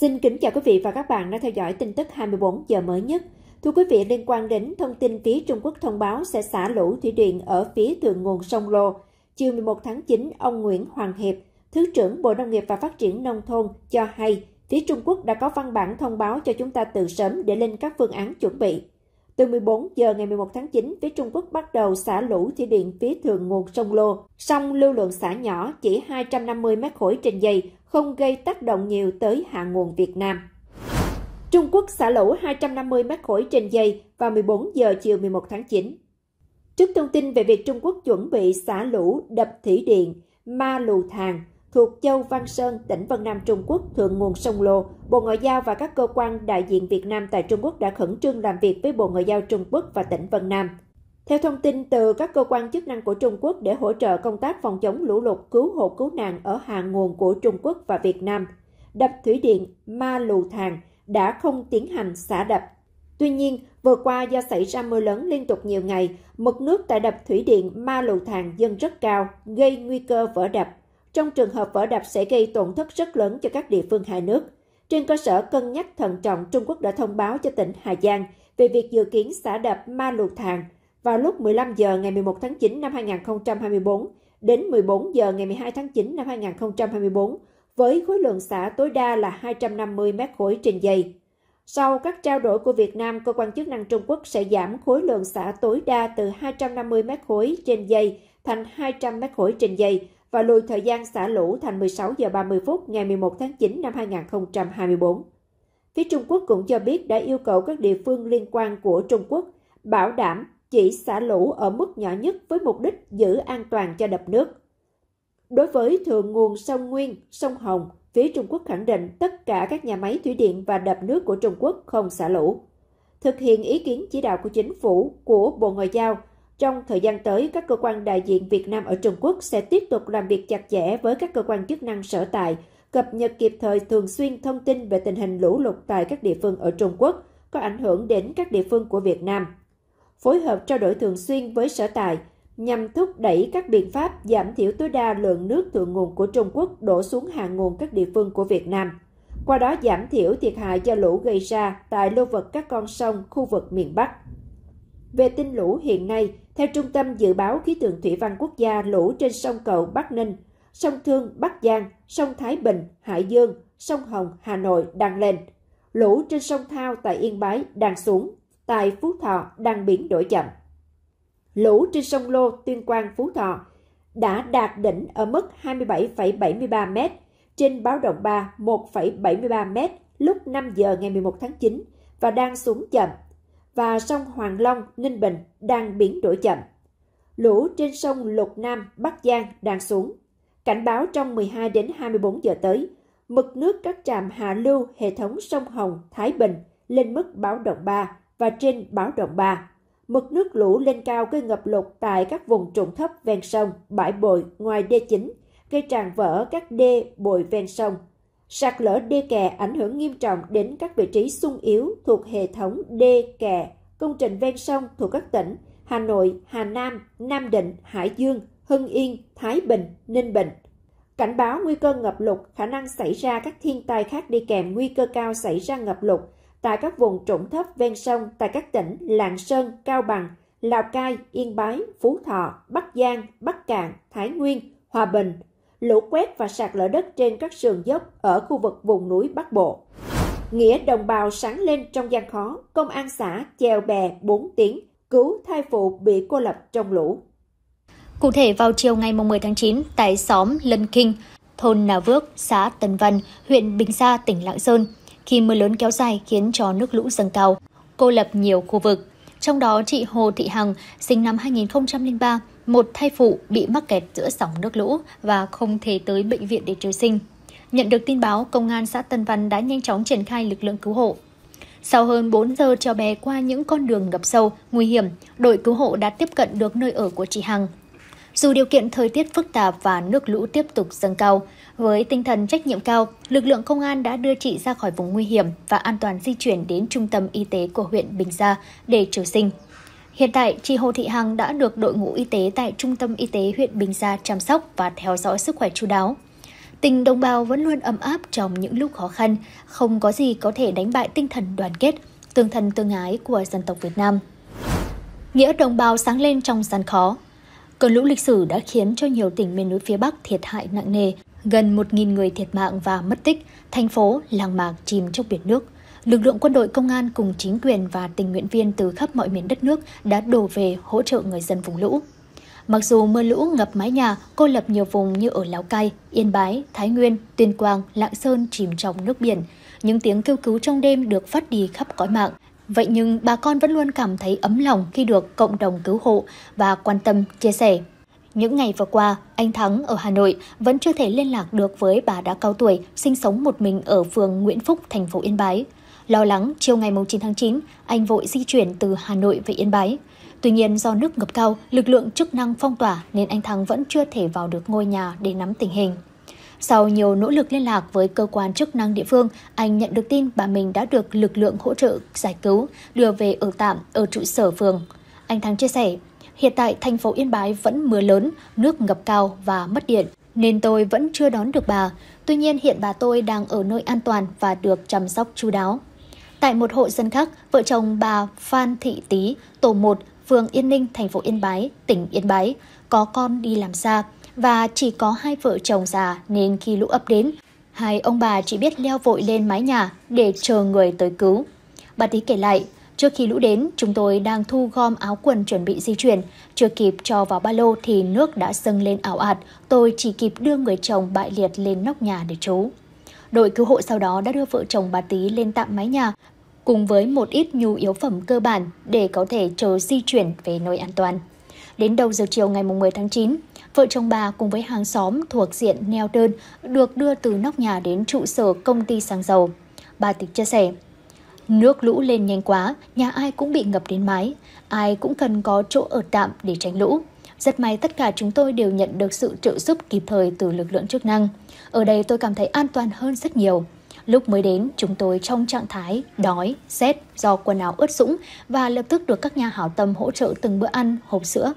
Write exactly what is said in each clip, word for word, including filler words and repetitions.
Xin kính chào quý vị và các bạn đã theo dõi tin tức hai mươi bốn giờ mới nhất. Thưa quý vị, liên quan đến thông tin phía Trung Quốc thông báo sẽ xả lũ thủy điện ở phía thượng nguồn sông Lô, chiều mười một tháng chín, ông Nguyễn Hoàng Hiệp, Thứ trưởng Bộ Nông nghiệp và Phát triển Nông thôn cho hay phía Trung Quốc đã có văn bản thông báo cho chúng ta từ sớm để lên các phương án chuẩn bị. Từ mười bốn giờ ngày mười một tháng chín, phía Trung Quốc bắt đầu xả lũ thủy điện phía thượng nguồn sông Lô, song lưu lượng xả nhỏ chỉ hai trăm năm mươi mét khối trên giây, không gây tác động nhiều tới hạ nguồn Việt Nam. Trung Quốc xả lũ hai trăm năm mươi mét khối trên giây vào mười bốn giờ chiều mười một tháng chín. Trước thông tin về việc Trung Quốc chuẩn bị xả lũ đập thủy điện Ma Lù Thàng thuộc châu Văn Sơn, tỉnh Vân Nam Trung Quốc thượng nguồn sông Lô, Bộ Ngoại giao và các cơ quan đại diện Việt Nam tại Trung Quốc đã khẩn trương làm việc với Bộ Ngoại giao Trung Quốc và tỉnh Vân Nam. Theo thông tin từ các cơ quan chức năng của Trung Quốc để hỗ trợ công tác phòng chống lũ lụt, cứu hộ cứu nạn ở hạ nguồn của Trung Quốc và Việt Nam, đập thủy điện Ma Lù Thàng đã không tiến hành xả đập. Tuy nhiên, vừa qua do xảy ra mưa lớn liên tục nhiều ngày, mực nước tại đập thủy điện Ma Lù Thàng dâng rất cao, gây nguy cơ vỡ đập. Trong trường hợp vỡ đập sẽ gây tổn thất rất lớn cho các địa phương hai nước. Trên cơ sở cân nhắc thận trọng, Trung Quốc đã thông báo cho tỉnh Hà Giang về việc dự kiến xả đập Ma Lù Thàng vào lúc mười lăm giờ ngày mười một tháng chín năm hai nghìn không trăm hai mươi tư đến mười bốn giờ ngày mười hai tháng chín năm hai nghìn không trăm hai mươi tư với khối lượng xả tối đa là hai trăm năm mươi mét khối trên giây. Sau các trao đổi của Việt Nam, cơ quan chức năng Trung Quốc sẽ giảm khối lượng xả tối đa từ hai trăm năm mươi mét khối trên giây thành hai trăm mét khối trên giây và lùi thời gian xả lũ thành mười sáu giờ ba mươi phút ngày mười một tháng chín năm hai nghìn không trăm hai mươi tư. Phía Trung Quốc cũng cho biết đã yêu cầu các địa phương liên quan của Trung Quốc bảo đảm chỉ xả lũ ở mức nhỏ nhất với mục đích giữ an toàn cho đập nước. Đối với thượng nguồn sông Nguyên, sông Hồng, phía Trung Quốc khẳng định tất cả các nhà máy thủy điện và đập nước của Trung Quốc không xả lũ. Thực hiện ý kiến chỉ đạo của Chính phủ, của Bộ Ngoại giao, trong thời gian tới, các cơ quan đại diện Việt Nam ở Trung Quốc sẽ tiếp tục làm việc chặt chẽ với các cơ quan chức năng sở tại, cập nhật kịp thời thường xuyên thông tin về tình hình lũ lụt tại các địa phương ở Trung Quốc có ảnh hưởng đến các địa phương của Việt Nam. Phối hợp trao đổi thường xuyên với sở tại nhằm thúc đẩy các biện pháp giảm thiểu tối đa lượng nước thượng nguồn của Trung Quốc đổ xuống hạ nguồn các địa phương của Việt Nam. Qua đó giảm thiểu thiệt hại do lũ gây ra tại lưu vực các con sông khu vực miền Bắc. Về tin lũ hiện nay, theo Trung tâm Dự báo Khí tượng Thủy văn Quốc gia, lũ trên sông Cầu Bắc Ninh, sông Thương Bắc Giang, sông Thái Bình, Hải Dương, sông Hồng, Hà Nội đang lên. Lũ trên sông Thao tại Yên Bái đang xuống, tại Phú Thọ đang biến đổi chậm. Lũ trên sông Lô, Tuyên Quang, Phú Thọ đã đạt đỉnh ở mức hai mươi bảy phẩy bảy mươi ba mét, trên báo động ba một phẩy bảy mươi ba mét lúc năm giờ ngày mười một tháng chín và đang xuống chậm. Và sông Hoàng Long, Ninh Bình đang biến đổi chậm. Lũ trên sông Lục Nam, Bắc Giang đang xuống. Cảnh báo trong mười hai đến hai mươi bốn giờ tới, mực nước các trạm hạ lưu hệ thống sông Hồng, Thái Bình lên mức báo động ba và trên báo động ba. Mực nước lũ lên cao gây ngập lụt tại các vùng trũng thấp ven sông, bãi bồi ngoài đê chính, gây tràn vỡ các đê bồi ven sông. Sạt lở đê kè ảnh hưởng nghiêm trọng đến các vị trí xung yếu thuộc hệ thống đê kè, công trình ven sông thuộc các tỉnh Hà Nội, Hà Nam, Nam Định, Hải Dương, Hưng Yên, Thái Bình, Ninh Bình. Cảnh báo nguy cơ ngập lụt, khả năng xảy ra các thiên tai khác đi kèm nguy cơ cao xảy ra ngập lụt tại các vùng trũng thấp ven sông tại các tỉnh Lạng Sơn, Cao Bằng, Lào Cai, Yên Bái, Phú Thọ, Bắc Giang, Bắc Kạn, Thái Nguyên, Hòa Bình. Lũ quét và sạt lở đất trên các sườn dốc ở khu vực vùng núi Bắc Bộ. Nghĩa đồng bào sáng lên trong gian khó, công an xã chèo bè bốn tiếng, cứu thai phụ bị cô lập trong lũ. Cụ thể vào chiều ngày mười tháng chín, tại xóm Lân Kinh, thôn Nà Vước, xã Tân Văn, huyện Bình Gia, tỉnh Lạng Sơn, khi mưa lớn kéo dài khiến cho nước lũ dâng cao, cô lập nhiều khu vực. Trong đó chị Hồ Thị Hằng, sinh năm hai nghìn không trăm lẻ ba, một thai phụ bị mắc kẹt giữa dòng nước lũ và không thể tới bệnh viện để trừ sinh. Nhận được tin báo, công an xã Tân Văn đã nhanh chóng triển khai lực lượng cứu hộ. Sau hơn bốn giờ chèo bè qua những con đường ngập sâu, nguy hiểm, đội cứu hộ đã tiếp cận được nơi ở của chị Hằng. Dù điều kiện thời tiết phức tạp và nước lũ tiếp tục dâng cao, với tinh thần trách nhiệm cao, lực lượng công an đã đưa chị ra khỏi vùng nguy hiểm và an toàn di chuyển đến trung tâm y tế của huyện Bình Gia để trừ sinh. Hiện tại, chị Hồ Thị Hằng đã được đội ngũ y tế tại trung tâm y tế huyện Bình Gia chăm sóc và theo dõi sức khỏe chu đáo. Tình đồng bào vẫn luôn ấm áp trong những lúc khó khăn, không có gì có thể đánh bại tinh thần đoàn kết, tương thân tương ái của dân tộc Việt Nam. Nghĩa đồng bào sáng lên trong gian khó. Cơn lũ lịch sử đã khiến cho nhiều tỉnh miền núi phía Bắc thiệt hại nặng nề, gần một nghìn người thiệt mạng và mất tích, thành phố, làng mạc chìm trong biển nước. Lực lượng quân đội, công an cùng chính quyền và tình nguyện viên từ khắp mọi miền đất nước đã đổ về hỗ trợ người dân vùng lũ. Mặc dù mưa lũ ngập mái nhà, cô lập nhiều vùng như ở Lào Cai, Yên Bái, Thái Nguyên, Tuyên Quang, Lạng Sơn chìm trong nước biển, những tiếng kêu cứu trong đêm được phát đi khắp cõi mạng. Vậy nhưng bà con vẫn luôn cảm thấy ấm lòng khi được cộng đồng cứu hộ và quan tâm, chia sẻ. Những ngày vừa qua, anh Thắng ở Hà Nội vẫn chưa thể liên lạc được với bà đã cao tuổi, sinh sống một mình ở phường Nguyễn Phúc, thành phố Yên Bái. Lo lắng, chiều ngày chín tháng chín, anh vội di chuyển từ Hà Nội về Yên Bái. Tuy nhiên, do nước ngập cao, lực lượng chức năng phong tỏa nên anh Thắng vẫn chưa thể vào được ngôi nhà để nắm tình hình. Sau nhiều nỗ lực liên lạc với cơ quan chức năng địa phương, anh nhận được tin bà mình đã được lực lượng hỗ trợ giải cứu, đưa về ở tạm ở trụ sở phường. Anh Thắng chia sẻ, hiện tại thành phố Yên Bái vẫn mưa lớn, nước ngập cao và mất điện, nên tôi vẫn chưa đón được bà. Tuy nhiên hiện bà tôi đang ở nơi an toàn và được chăm sóc chu đáo. Tại một hộ dân khác, vợ chồng bà Phan Thị Tý, tổ một, phường Yên Ninh, thành phố Yên Bái, tỉnh Yên Bái, có con đi làm xa và chỉ có hai vợ chồng già nên khi lũ ập đến, hai ông bà chỉ biết leo vội lên mái nhà để chờ người tới cứu. Bà Tý kể lại, trước khi lũ đến, chúng tôi đang thu gom áo quần chuẩn bị di chuyển. Chưa kịp cho vào ba lô thì nước đã dâng lên ảo ạt, tôi chỉ kịp đưa người chồng bại liệt lên nóc nhà để trú. Đội cứu hộ sau đó đã đưa vợ chồng bà Tý lên tạm mái nhà, cùng với một ít nhu yếu phẩm cơ bản để có thể chờ di chuyển về nơi an toàn. Đến đầu giờ chiều ngày mười tháng chín, vợ chồng bà cùng với hàng xóm thuộc diện neo đơn được đưa từ nóc nhà đến trụ sở công ty xăng dầu. Bà Tý chia sẻ, nước lũ lên nhanh quá, nhà ai cũng bị ngập đến mái, ai cũng cần có chỗ ở tạm để tránh lũ. Rất may tất cả chúng tôi đều nhận được sự trợ giúp kịp thời từ lực lượng chức năng. Ở đây tôi cảm thấy an toàn hơn rất nhiều. Lúc mới đến, chúng tôi trong trạng thái đói, rét do quần áo ướt sũng và lập tức được các nhà hảo tâm hỗ trợ từng bữa ăn, hộp sữa.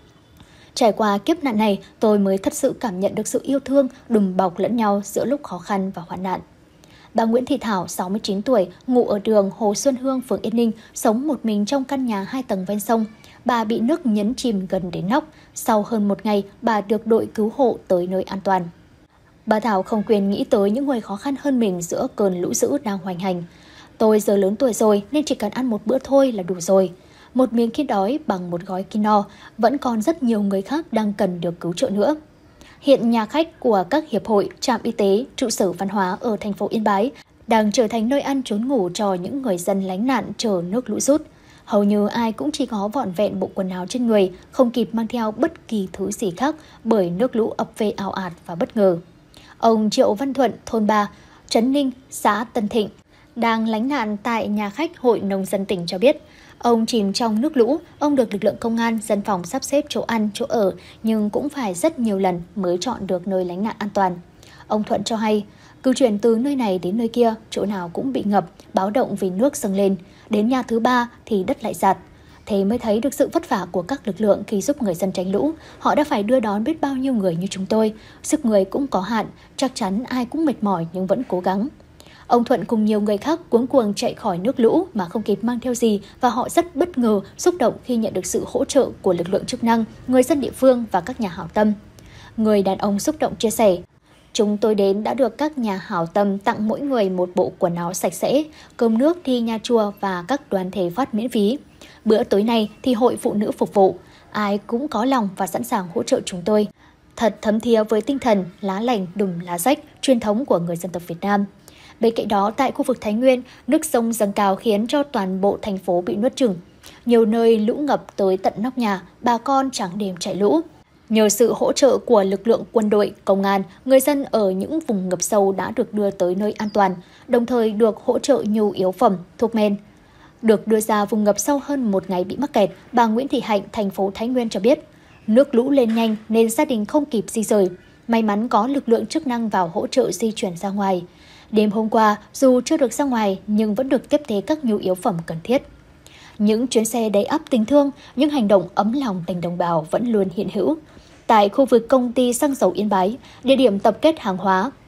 Trải qua kiếp nạn này, tôi mới thật sự cảm nhận được sự yêu thương, đùm bọc lẫn nhau giữa lúc khó khăn và hoạn nạn. Bà Nguyễn Thị Thảo, sáu mươi chín tuổi, ngụ ở đường Hồ Xuân Hương, phường Yên Ninh, sống một mình trong căn nhà hai tầng ven sông. Bà bị nước nhấn chìm gần đến nóc. Sau hơn một ngày, bà được đội cứu hộ tới nơi an toàn. Bà Thảo không quên nghĩ tới những người khó khăn hơn mình giữa cơn lũ dữ đang hoành hành. Tôi giờ lớn tuổi rồi nên chỉ cần ăn một bữa thôi là đủ rồi. Một miếng khi đói bằng một gói khi no, vẫn còn rất nhiều người khác đang cần được cứu trợ nữa. Hiện nhà khách của các hiệp hội, trạm y tế, trụ sở văn hóa ở thành phố Yên Bái đang trở thành nơi ăn trốn ngủ cho những người dân lánh nạn chờ nước lũ rút. Hầu như ai cũng chỉ có vỏn vẹn bộ quần áo trên người, không kịp mang theo bất kỳ thứ gì khác bởi nước lũ ập về ào ạt và bất ngờ. Ông Triệu Văn Thuận, thôn ba, Trấn Ninh, xã Tân Thịnh, đang lánh nạn tại nhà khách Hội Nông dân tỉnh cho biết, ông chìm trong nước lũ, ông được lực lượng công an, dân phòng sắp xếp chỗ ăn, chỗ ở, nhưng cũng phải rất nhiều lần mới chọn được nơi lánh nạn an toàn. Ông Thuận cho hay, cứ chuyển từ nơi này đến nơi kia, chỗ nào cũng bị ngập, báo động vì nước dâng lên. Đến nhà thứ ba thì đất lại dạt. Thế mới thấy được sự vất vả của các lực lượng khi giúp người dân tránh lũ. Họ đã phải đưa đón biết bao nhiêu người như chúng tôi. Sức người cũng có hạn, chắc chắn ai cũng mệt mỏi nhưng vẫn cố gắng. Ông Thuận cùng nhiều người khác cuống cuồng chạy khỏi nước lũ mà không kịp mang theo gì và họ rất bất ngờ, xúc động khi nhận được sự hỗ trợ của lực lượng chức năng, người dân địa phương và các nhà hảo tâm. Người đàn ông xúc động chia sẻ, chúng tôi đến đã được các nhà hảo tâm tặng mỗi người một bộ quần áo sạch sẽ, cơm nước thì nhà chùa và các đoàn thể phát miễn phí. Bữa tối nay thì hội phụ nữ phục vụ, ai cũng có lòng và sẵn sàng hỗ trợ chúng tôi. Thật thấm thía với tinh thần lá lành đùm lá rách truyền thống của người dân tộc Việt Nam. Bên cạnh đó, tại khu vực Thái Nguyên, nước sông dâng cao khiến cho toàn bộ thành phố bị nuốt chửng. Nhiều nơi lũ ngập tới tận nóc nhà, bà con trắng đêm chạy lũ. Nhờ sự hỗ trợ của lực lượng quân đội, công an, người dân ở những vùng ngập sâu đã được đưa tới nơi an toàn, đồng thời được hỗ trợ nhu yếu phẩm, thuốc men. Được đưa ra vùng ngập sâu hơn một ngày bị mắc kẹt, bà Nguyễn Thị Hạnh, thành phố Thái Nguyên cho biết, nước lũ lên nhanh nên gia đình không kịp di rời. May mắn có lực lượng chức năng vào hỗ trợ di chuyển ra ngoài. Đêm hôm qua, dù chưa được ra ngoài nhưng vẫn được tiếp tế các nhu yếu phẩm cần thiết. Những chuyến xe đầy ắp tình thương, những hành động ấm lòng tình đồng bào vẫn luôn hiện hữu. Tại khu vực công ty xăng dầu Yên Bái, địa điểm tập kết hàng hóa,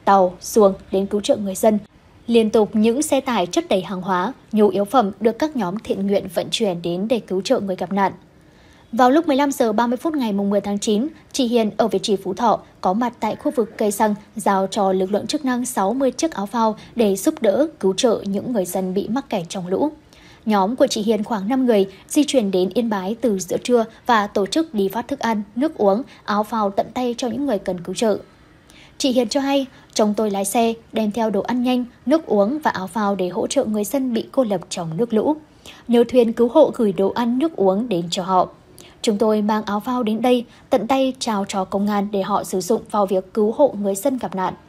tàu, xuồng đến cứu trợ người dân. Liên tục những xe tải chất đầy hàng hóa, nhu yếu phẩm được các nhóm thiện nguyện vận chuyển đến để cứu trợ người gặp nạn. Vào lúc mười lăm giờ ba mươi phút ngày mười tháng chín, chị Hiền ở Việt Trì, Phú Thọ có mặt tại khu vực cây xăng, giao cho lực lượng chức năng sáu mươi chiếc áo phao để giúp đỡ cứu trợ những người dân bị mắc kẹt trong lũ. Nhóm của chị Hiền khoảng năm người di chuyển đến Yên Bái từ giữa trưa và tổ chức đi phát thức ăn, nước uống, áo phao tận tay cho những người cần cứu trợ. Chị Hiền cho hay, chồng tôi lái xe, đem theo đồ ăn nhanh, nước uống và áo phao để hỗ trợ người dân bị cô lập trong nước lũ. Nhờ thuyền cứu hộ gửi đồ ăn, nước uống đến cho họ. Chúng tôi mang áo phao đến đây, tận tay trao cho công an để họ sử dụng vào việc cứu hộ người dân gặp nạn.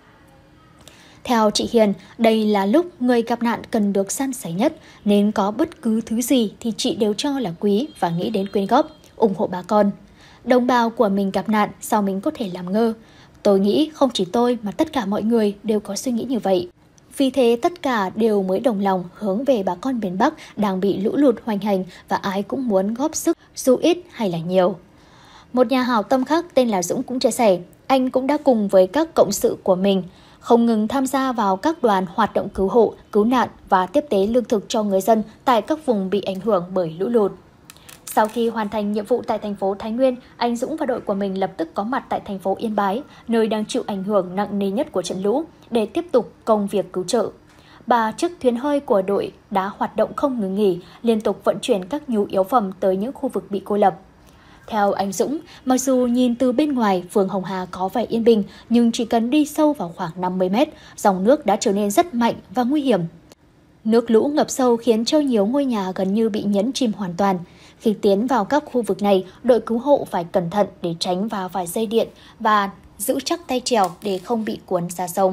Theo chị Hiền, đây là lúc người gặp nạn cần được san sẻ nhất, nên có bất cứ thứ gì thì chị đều cho là quý và nghĩ đến quyên góp, ủng hộ bà con. Đồng bào của mình gặp nạn, sao mình có thể làm ngơ? Tôi nghĩ không chỉ tôi mà tất cả mọi người đều có suy nghĩ như vậy. Vì thế tất cả đều mới đồng lòng hướng về bà con miền Bắc đang bị lũ lụt hoành hành và ai cũng muốn góp sức dù ít hay là nhiều. Một nhà hảo tâm khác tên là Dũng cũng chia sẻ, anh cũng đã cùng với các cộng sự của mình không ngừng tham gia vào các đoàn hoạt động cứu hộ, cứu nạn và tiếp tế lương thực cho người dân tại các vùng bị ảnh hưởng bởi lũ lụt. Sau khi hoàn thành nhiệm vụ tại thành phố Thái Nguyên, anh Dũng và đội của mình lập tức có mặt tại thành phố Yên Bái, nơi đang chịu ảnh hưởng nặng nề nhất của trận lũ, để tiếp tục công việc cứu trợ. Ba chiếc thuyền hơi của đội đã hoạt động không ngừng nghỉ, liên tục vận chuyển các nhu yếu phẩm tới những khu vực bị cô lập. Theo anh Dũng, mặc dù nhìn từ bên ngoài phường Hồng Hà có vẻ yên bình, nhưng chỉ cần đi sâu vào khoảng năm mươi mét, dòng nước đã trở nên rất mạnh và nguy hiểm. Nước lũ ngập sâu khiến cho nhiều ngôi nhà gần như bị nhấn chìm hoàn toàn. Khi tiến vào các khu vực này, đội cứu hộ phải cẩn thận để tránh vào vài dây điện và giữ chắc tay chèo để không bị cuốn ra sông.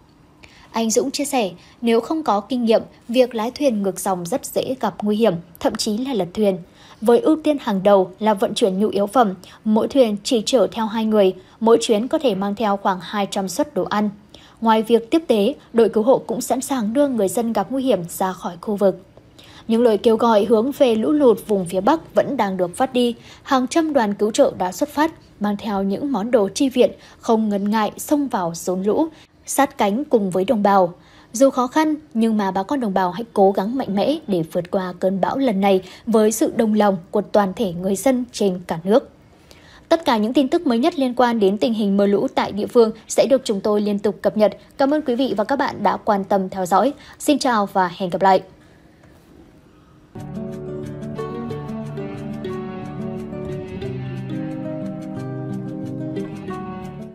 Anh Dũng chia sẻ, nếu không có kinh nghiệm, việc lái thuyền ngược dòng rất dễ gặp nguy hiểm, thậm chí là lật thuyền. Với ưu tiên hàng đầu là vận chuyển nhu yếu phẩm, mỗi thuyền chỉ chở theo hai người, mỗi chuyến có thể mang theo khoảng hai trăm suất đồ ăn. Ngoài việc tiếp tế, đội cứu hộ cũng sẵn sàng đưa người dân gặp nguy hiểm ra khỏi khu vực. Những lời kêu gọi hướng về lũ lụt vùng phía Bắc vẫn đang được phát đi. Hàng trăm đoàn cứu trợ đã xuất phát, mang theo những món đồ chi viện, không ngần ngại xông vào rốn lũ, sát cánh cùng với đồng bào. Dù khó khăn, nhưng mà bà con đồng bào hãy cố gắng mạnh mẽ để vượt qua cơn bão lần này với sự đồng lòng của toàn thể người dân trên cả nước. Tất cả những tin tức mới nhất liên quan đến tình hình mưa lũ tại địa phương sẽ được chúng tôi liên tục cập nhật. Cảm ơn quý vị và các bạn đã quan tâm theo dõi. Xin chào và hẹn gặp lại!